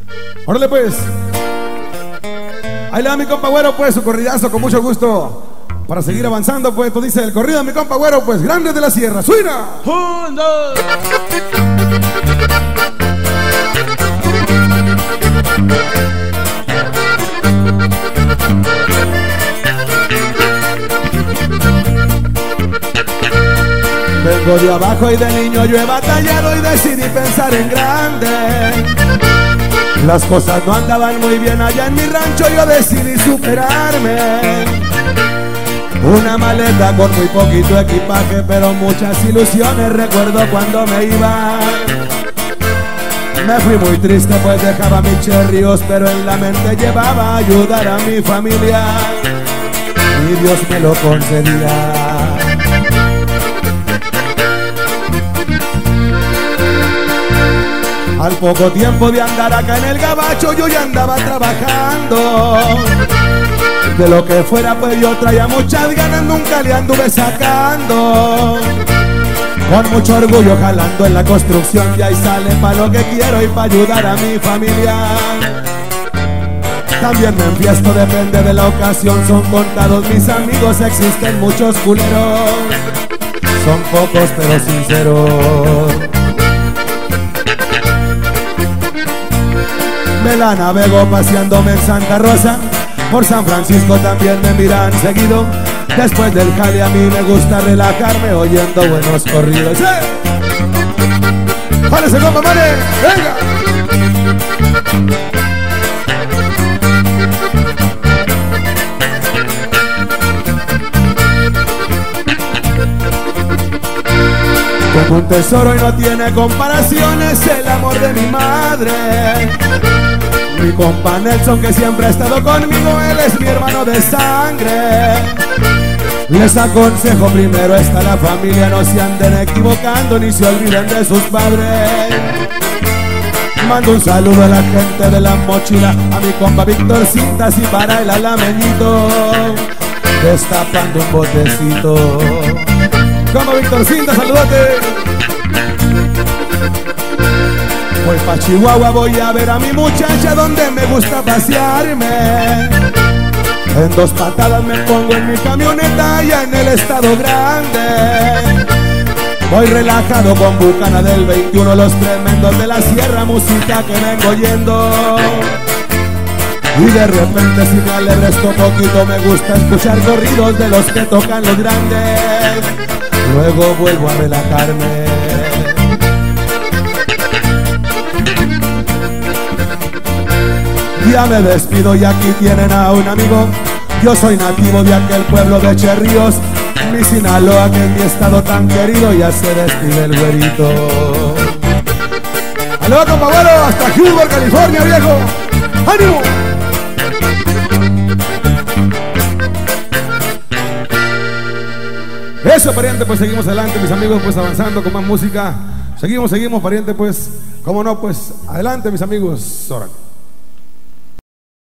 Órale pues. Ahí le da mi compa Güero pues su corridazo con mucho gusto. Para seguir avanzando pues, tú dices el corrido de mi compa Güero pues, Grande de la Sierra. ¡Suena! ¡Un, dos! Vengo de abajo y de niño yo he batallado y decidí pensar en grande. Las cosas no andaban muy bien allá en mi rancho, yo decidí superarme. Una maleta con muy poquito equipaje, pero muchas ilusiones. Recuerdo cuando me iba. Me fui muy triste pues dejaba mis cherrios, pero en la mente llevaba ayudar a mi familia. Y Dios me lo concedía. Al poco tiempo de andar acá en el gabacho, yo ya andaba trabajando. De lo que fuera pues yo traía muchas ganas, nunca le anduve sacando. Con mucho orgullo jalando en la construcción, y ahí sale pa' lo que quiero y pa' ayudar a mi familia. También me enfiesto, depende de la ocasión, son contados mis amigos, existen muchos culeros. Son pocos pero sinceros. Me la navego paseándome en Santa Rosa, por San Francisco también me miran seguido. Después del jale a mí me gusta relajarme oyendo buenos corridos. ¡Eh! ¡Jálese, compa, vale! ¡Venga! Como un tesoro y no tiene comparaciones el amor de mi madre. Mi compa Nelson que siempre ha estado conmigo, él es mi hermano de sangre. Les aconsejo primero está la familia, no se anden equivocando ni se olviden de sus padres. Mando un saludo a la gente de la mochila, a mi compa Víctor Cintas y para el alameñito, destapando un botecito. Compa Víctor Cintas, saludate. Voy pa' Chihuahua, voy a ver a mi muchacha donde me gusta pasearme. En 2 patadas me pongo en mi camioneta allá en el estado grande. Voy relajado con Bucana del 21, los tremendos de la sierra, música que vengo oyendo. Y de repente si me alegra esto poquito, me gusta escuchar corridos de los que tocan los grandes. Luego vuelvo a relajarme. Ya me despido y aquí tienen a un amigo. Yo soy nativo de aquel pueblo de Cherríos, mi Sinaloa, que es mi estado tan querido. Ya se despide el güerito. ¡Aló, compa Güero! ¡Hasta Hubert, California, viejo! ¡Ánimo! Eso, pariente, pues seguimos adelante, mis amigos, pues avanzando con más música. Seguimos, pariente, pues, cómo no, pues, adelante, mis amigos. Órale.